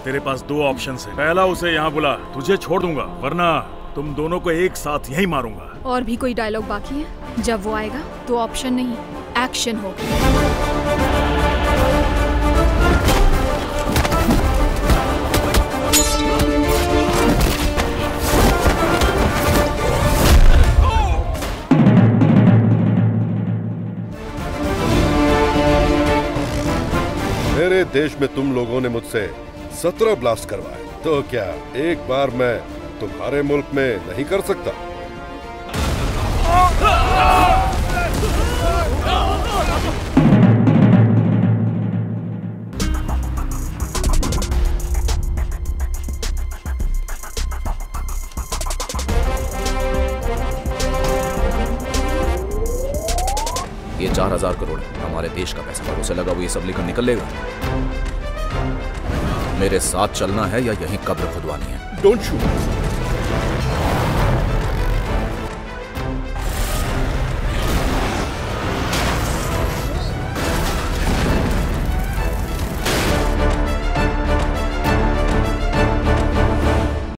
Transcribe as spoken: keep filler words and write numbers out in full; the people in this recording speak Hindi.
तेरे पास दो ऑप्शन है। पहला, उसे यहाँ बुला, तुझे छोड़ दूंगा, वरना तुम दोनों को एक साथ यही मारूंगा। और भी कोई डायलॉग बाकी है? जब वो आएगा तो ऑप्शन नहीं, एक्शन होगा। मेरे देश में तुम लोगों ने मुझसे सत्रह ब्लास्ट करवाए, तो क्या एक बार मैं तुम्हारे मुल्क में नहीं कर सकता? ये चार हजार करोड़ हमारे देश का पैसा, पर उसे लगा वो ये सब लेकर निकल लेगा। मेरे साथ चलना है या यहीं कब्र खुदवानी है? Don't shoot.